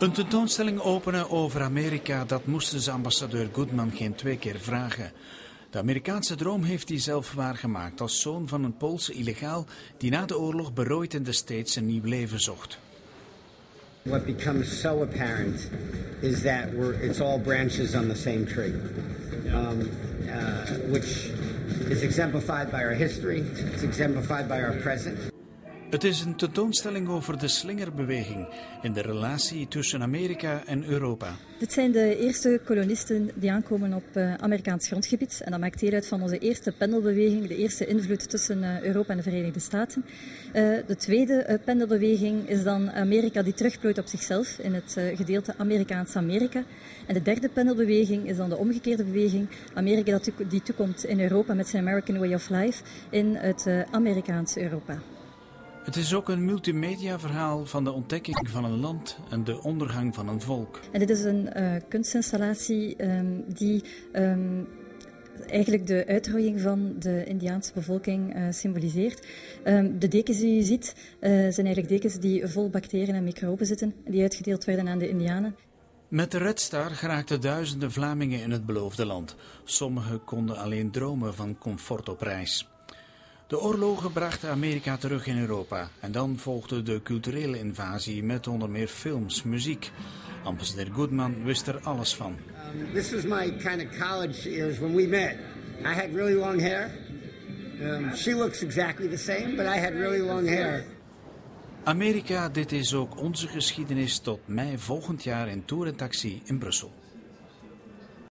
Een tentoonstelling openen over Amerika, dat moesten ze ambassadeur Goodman geen 2 keer vragen. De Amerikaanse droom heeft hij zelf waargemaakt als zoon van een Poolse illegaal die na de oorlog berooid in de States een nieuw leven zocht. What becomes so apparent is that it's all branches on the same tree, which is exemplified by our history, it's exemplified by our present. Het is een tentoonstelling over de slingerbeweging in de relatie tussen Amerika en Europa. Dit zijn de eerste kolonisten die aankomen op Amerikaans grondgebied. En dat maakt deel uit van onze eerste pendelbeweging, de eerste invloed tussen Europa en de Verenigde Staten. De tweede pendelbeweging is dan Amerika die terugplooit op zichzelf in het gedeelte Amerikaans Amerika. En de derde pendelbeweging is dan de omgekeerde beweging. Amerika die toekomt in Europa met zijn American Way of Life in het Amerikaanse Europa. Het is ook een multimedia-verhaal van de ontdekking van een land en de ondergang van een volk. En dit is een kunstinstallatie die eigenlijk de uitroeiing van de Indiaanse bevolking symboliseert. De dekens die u ziet zijn eigenlijk dekens die vol bacteriën en microben zitten, die uitgedeeld werden aan de Indianen. Met de Red Star geraakten duizenden Vlamingen in het beloofde land. Sommigen konden alleen dromen van comfort op reis. De oorlogen brachten Amerika terug in Europa en dan volgde de culturele invasie met onder meer films, muziek. Ambassadeur Goodman wist er alles van. This was my kind of college years when we met. I had really long hair. She looks exactly the same, but I had really long hair. Amerika, dit is ook onze geschiedenis tot mei volgend jaar in Tour en Taxi in Brussel.